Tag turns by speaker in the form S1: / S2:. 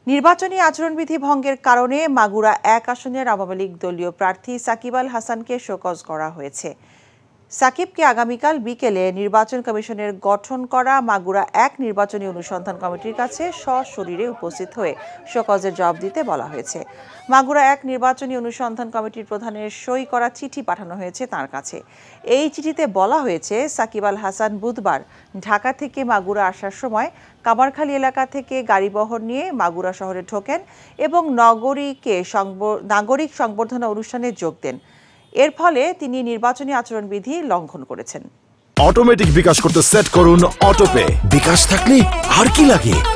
S1: নির্বাচনী আচরণবিধি ভঙ্গের কারণে মাগুরা ১ আসনের আওয়ামী লীগ দলীয় প্রার্থী সাকিব আল হাসানকে শোকজ করা হয়েছে। সাকিবকে আগামীকাল বিকেলে নির্বাচন কমিশনের গঠন করা মাগুরা ১ নির্বাচনী অনুসন্ধান কমিটির কাছে সশরীরে উপস্থিত হয়ে শোকজের জবাব দিতে বলা হয়েছে। মাগুরা ১ নির্বাচনী অনুসন্ধান কমিটির প্রধানের সই করা চিঠি পাঠানো হয়েছে তার কাছে। এই চিঠিতে বলা হয়েছে, সাকিব আল হাসান বুধবার ঢাকা থেকে মাগুরা আসার সময় কামারখালী এলাকা থেকে গাড়িবহর নিয়ে মাগুরা শহরে ঢোকেন এবং নাগরিক সংবর্ধনা অনুষ্ঠানে যোগ দেন। এর ফলে তিনি নির্বাচনী আচরণবিধি লঙ্ঘন করেছেন।
S2: অটোমেটিক বিকাশ করতে সেট করুন অটোপে। বিকাশ থাকলে আর কি লাগে।